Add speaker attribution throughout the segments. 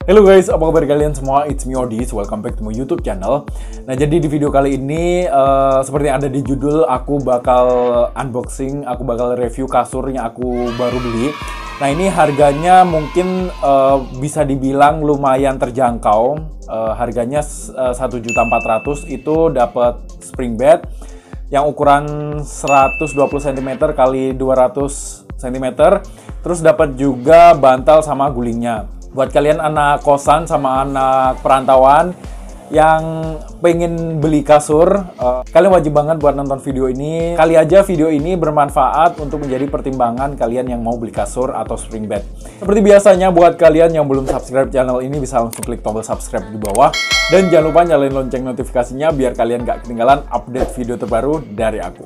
Speaker 1: Halo guys, apa kabar kalian semua? It's me Odis, welcome back to my YouTube channel. Nah, jadi di video kali ini seperti yang ada di judul, aku bakal unboxing, aku bakal review kasur yang aku baru beli. Nah, ini harganya mungkin bisa dibilang lumayan terjangkau. Harganya 1.400.000, itu dapat spring bed yang ukuran 120 cm x 200 cm. Terus dapat juga bantal sama gulingnya. Buat kalian anak kosan sama anak perantauan yang pengen beli kasur, kalian wajib banget buat nonton video ini. Kali aja video ini bermanfaat untuk menjadi pertimbangan kalian yang mau beli kasur atau spring bed. Seperti biasanya, buat kalian yang belum subscribe channel ini, bisa langsung klik tombol subscribe di bawah. Dan jangan lupa nyalain lonceng notifikasinya biar kalian gak ketinggalan update video terbaru dari aku.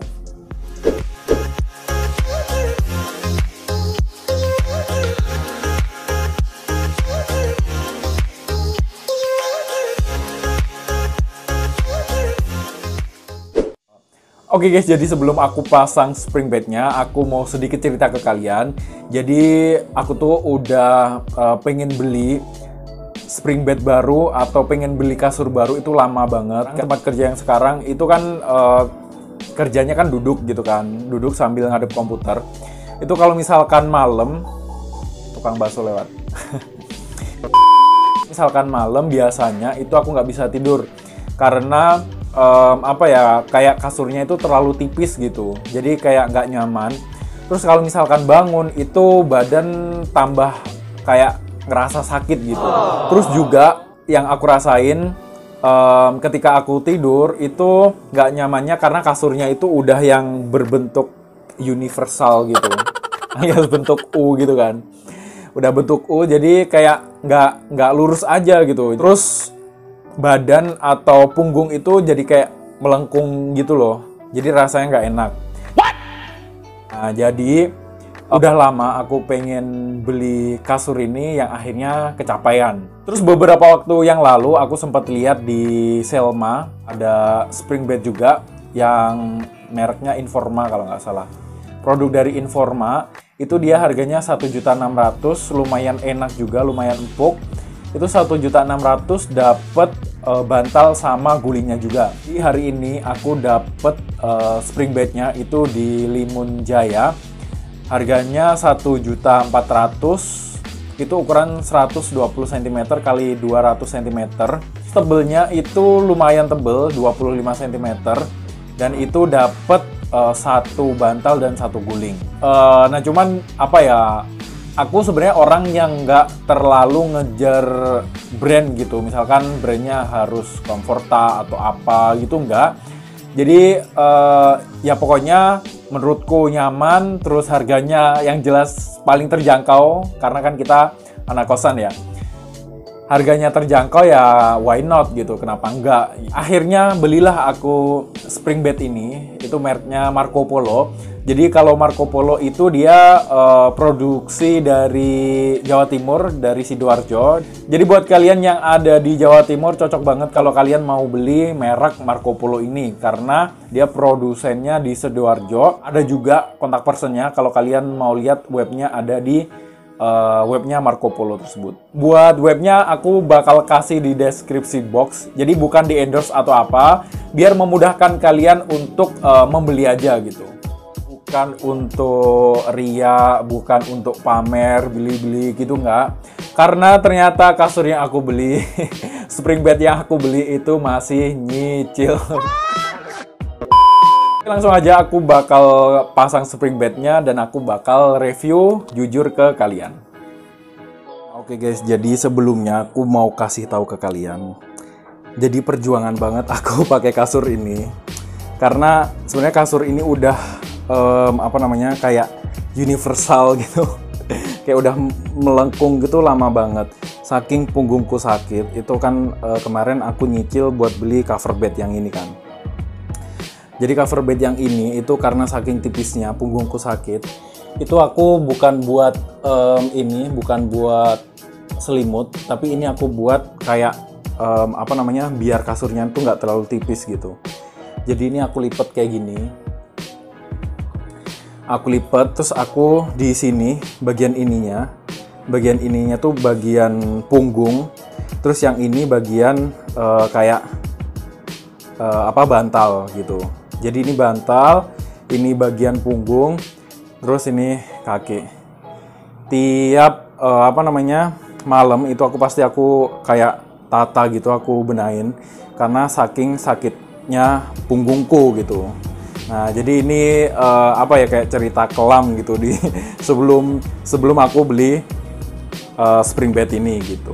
Speaker 1: Oke guys, jadi sebelum aku pasang spring bednya, aku mau sedikit cerita ke kalian. Jadi aku tuh udah pengen beli spring bed baru atau pengen beli kasur baru itu lama banget. Tempat kerja yang sekarang itu kan kerjanya kan duduk gitu kan, duduk sambil ngadep komputer. Itu kalau misalkan malam, tukang bakso lewat. Misalkan malam biasanya itu aku nggak bisa tidur karena kayak kasurnya itu terlalu tipis gitu, jadi kayak nggak nyaman. Terus kalau misalkan bangun itu badan tambah kayak ngerasa sakit gitu. Terus juga yang aku rasain ketika aku tidur itu nggak nyamannya karena kasurnya itu udah yang berbentuk universal gitu, alias bentuk U gitu kan, udah bentuk U, jadi kayak nggak lurus aja gitu. Terus badan atau punggung itu jadi kayak melengkung gitu loh. Jadi rasanya nggak enak. Nah, jadi udah lama aku pengen beli kasur ini yang akhirnya kecapaian. Terus beberapa waktu yang lalu aku sempat lihat di Selma ada spring bed juga yang mereknya Informa kalau nggak salah. Produk dari Informa itu dia harganya 1.600.000, lumayan enak juga, lumayan empuk. Itu 1.600.000 dapat bantal sama gulingnya juga. Di hari ini aku dapat spring bednya itu di Limun Jaya. Harganya 1.400.000. Itu ukuran 120 cm x 200 cm. Tebelnya itu lumayan tebel, 25 cm. Dan itu dapat satu bantal dan satu guling. Nah, cuman apa ya? Aku sebenarnya orang yang nggak terlalu ngejar brand gitu. Misalkan brandnya harus Comforta atau apa gitu, nggak. Jadi ya pokoknya menurutku nyaman, terus harganya yang jelas paling terjangkau. Karena kan kita anak kosan ya. Harganya terjangkau ya why not gitu, kenapa enggak. Akhirnya belilah aku spring bed ini, itu mereknya Marco Polo. Jadi kalau Marco Polo itu dia produksi dari Jawa Timur, dari Sidoarjo. Jadi buat kalian yang ada di Jawa Timur cocok banget kalau kalian mau beli merek Marco Polo ini, karena dia produsennya di Sidoarjo. Ada juga kontak personnya kalau kalian mau lihat webnya, ada di webnya Marco Polo tersebut. Buat webnya aku bakal kasih di deskripsi box. Jadi bukan di endorse atau apa, biar memudahkan kalian untuk membeli aja gitu. Bukan untuk ria, bukan untuk pamer, beli-beli gitu, nggak. Karena ternyata kasur yang aku beli, spring bed yang aku beli itu masih nyicil. Langsung aja aku bakal pasang spring bednya dan aku bakal review jujur ke kalian. Oke guys, jadi sebelumnya aku mau kasih tahu ke kalian. Jadi perjuangan banget aku pakai kasur ini. Karena sebenarnya kasur ini udah kayak universal gitu. Kayak udah melengkung gitu lama banget. Saking punggungku sakit, itu kan kemarin aku nyicil buat beli cover bed yang ini kan. Jadi cover bed yang ini itu karena saking tipisnya punggungku sakit, itu aku bukan buat bukan buat selimut, tapi ini aku buat kayak biar kasurnya itu nggak terlalu tipis gitu. Jadi ini aku lipat kayak gini. Aku lipat, terus aku di sini bagian ininya bagian ininya tuh bagian punggung, terus yang ini bagian kayak bantal gitu. Jadi ini bantal, ini bagian punggung, terus ini kaki. Tiap malam itu aku pasti kayak tata gitu, aku benahin karena saking sakitnya punggungku gitu. Nah, jadi ini kayak cerita kelam gitu di sebelum aku beli spring bed ini gitu.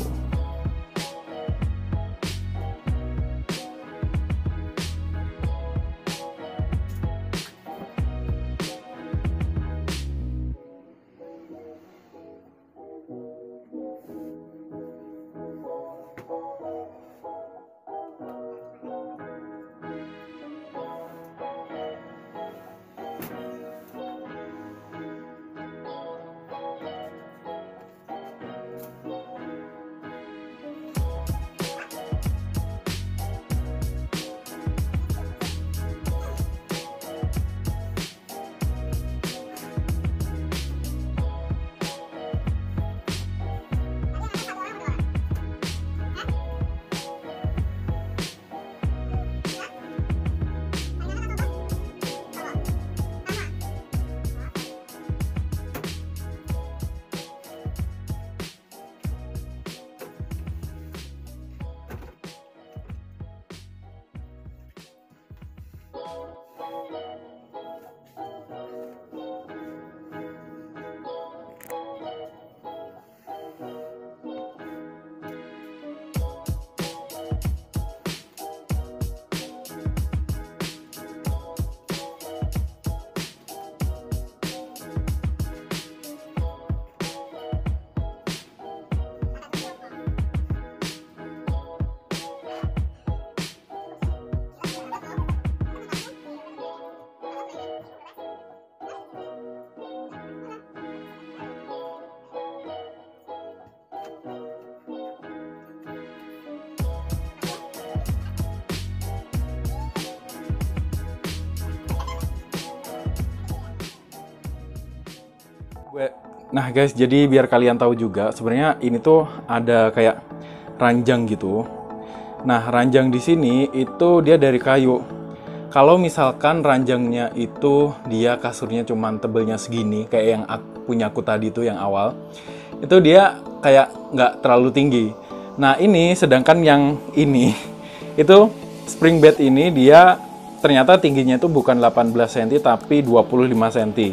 Speaker 1: Nah guys, jadi biar kalian tahu juga, sebenarnya ini tuh ada kayak ranjang gitu. Nah, ranjang di sini itu dia dari kayu. Kalau misalkan ranjangnya itu dia kasurnya cuman tebelnya segini, kayak yang punya aku tadi tuh yang awal, itu dia kayak nggak terlalu tinggi. Nah, ini sedangkan yang ini itu spring bed ini dia ternyata tingginya itu bukan 18 cm tapi 25 cm.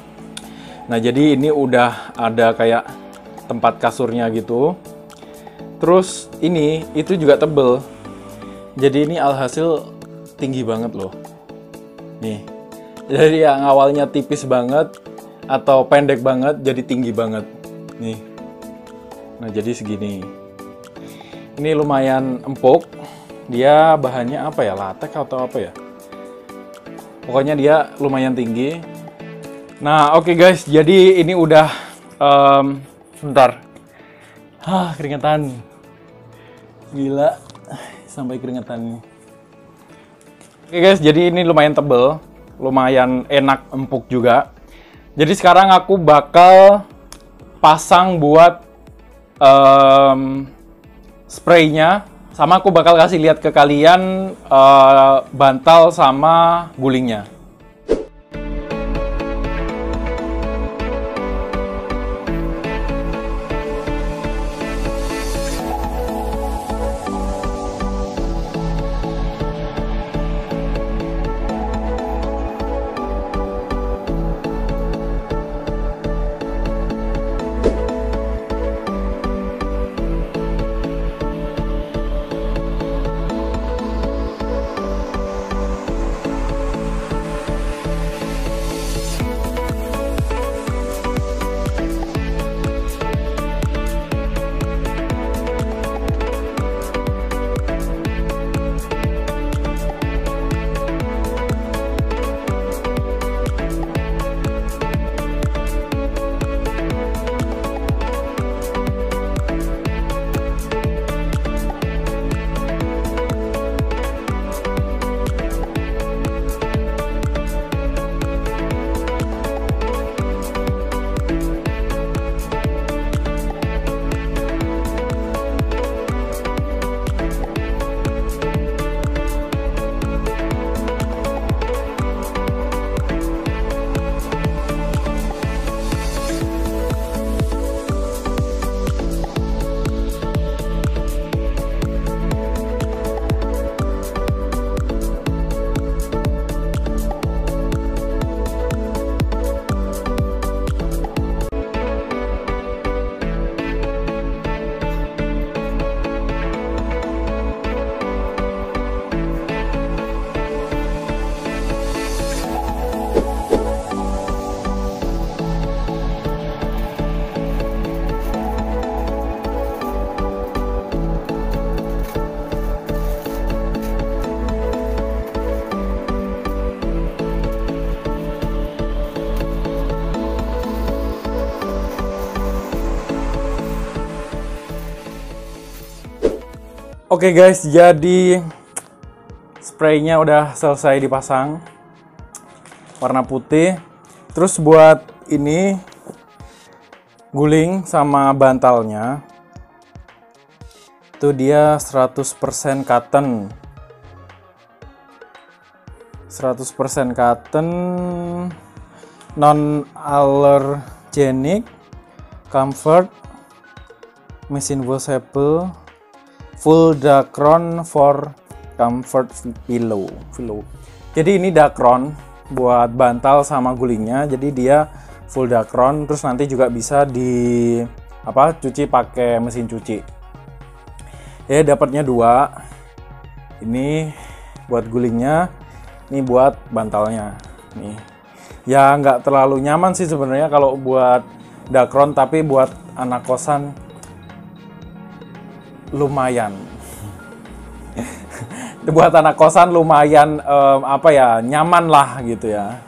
Speaker 1: Nah, jadi ini udah ada kayak tempat kasurnya gitu. Terus ini itu juga tebel. Jadi ini alhasil tinggi banget loh. Nih. Jadi yang awalnya tipis banget atau pendek banget jadi tinggi banget. Nih. Nah, jadi segini. Ini lumayan empuk. Dia bahannya apa ya? Latex atau apa ya? Pokoknya dia lumayan tinggi. Nah, oke guys, jadi ini udah sebentar. Keringetan. Gila, sampai keringetan. Oke guys, jadi ini lumayan tebel, lumayan enak, empuk juga. Jadi sekarang aku bakal pasang buat spraynya, sama aku bakal kasih lihat ke kalian bantal sama gulingnya. Oke guys, jadi spraynya udah selesai dipasang, warna putih. Terus buat ini guling sama bantalnya, itu dia 100% cotton. 100% cotton, non allergenic, comfort, machine washable, full Dacron for comfort pillow. Jadi ini Dacron buat bantal sama gulingnya. Jadi dia full Dacron, terus nanti juga bisa cuci pakai mesin cuci. Ya, dapatnya 2. Ini buat gulingnya, ini buat bantalnya. Nih. Ya nggak terlalu nyaman sih sebenarnya kalau buat Dacron, tapi buat anak kosan lumayan. Buat anak kosan lumayan nyaman lah gitu ya.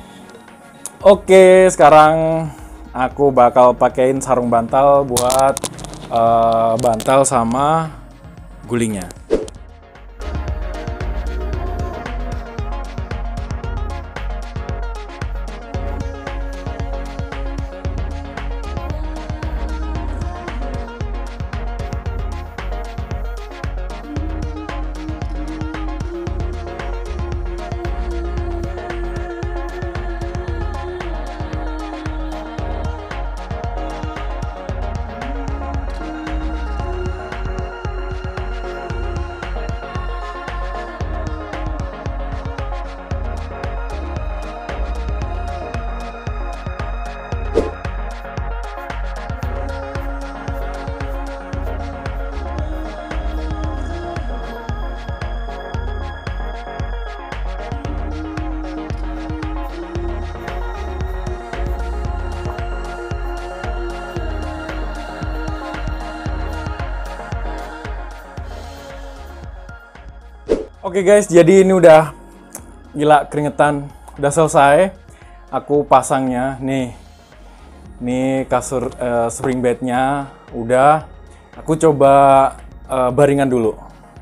Speaker 1: Oke, sekarang aku bakal pakein sarung bantal buat bantal sama gulingnya. Oke guys, jadi ini udah gila keringetan, udah selesai. Aku pasangnya nih. Nih kasur spring bednya udah. Aku coba baringan dulu.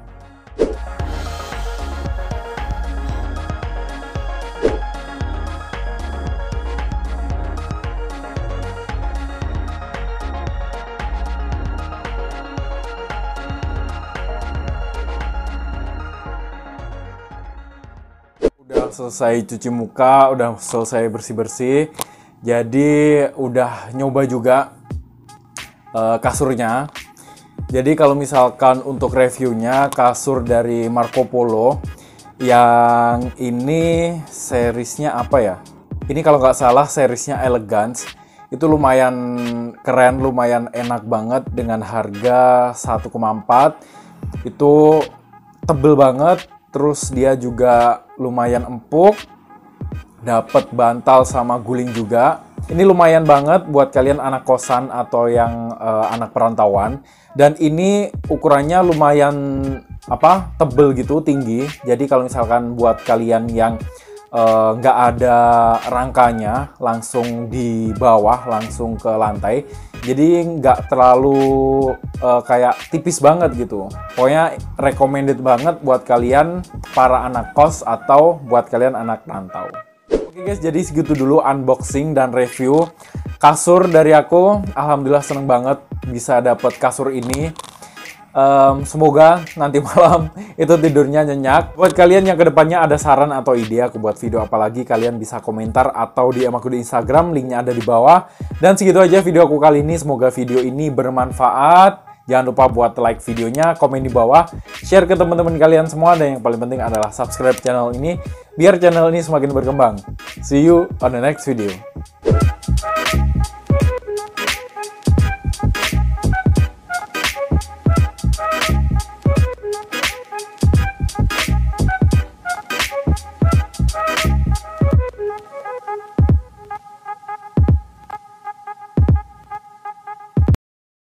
Speaker 1: Udah selesai cuci muka, udah selesai bersih-bersih. Jadi udah nyoba juga kasurnya. Jadi kalau misalkan untuk reviewnya, kasur dari Marco Polo yang ini seriesnya apa ya? Ini kalau nggak salah seriesnya Elegance. Itu lumayan keren, lumayan enak banget dengan harga 1,4. Itu tebel banget. Terus dia juga lumayan empuk, dapat bantal sama guling juga. Ini lumayan banget buat kalian anak kosan atau yang anak perantauan. Dan ini ukurannya lumayan tebel gitu, tinggi. Jadi kalau misalkan buat kalian yang nggak ada rangkanya, langsung di bawah, langsung ke lantai. Jadi nggak terlalu kayak tipis banget gitu. Pokoknya recommended banget buat kalian para anak kos atau buat kalian anak rantau. Oke guys, jadi segitu dulu unboxing dan review kasur dari aku. Alhamdulillah seneng banget bisa dapet kasur ini. Semoga nanti malam itu tidurnya nyenyak. Buat kalian yang kedepannya ada saran atau ide aku buat video apa lagi, kalian bisa komentar atau DM aku di Instagram, linknya ada di bawah. Dan segitu aja video aku kali ini, semoga video ini bermanfaat. Jangan lupa buat like videonya, komen di bawah, share ke teman-teman kalian semua, dan yang paling penting adalah subscribe channel ini biar channel ini semakin berkembang. See you on the next video.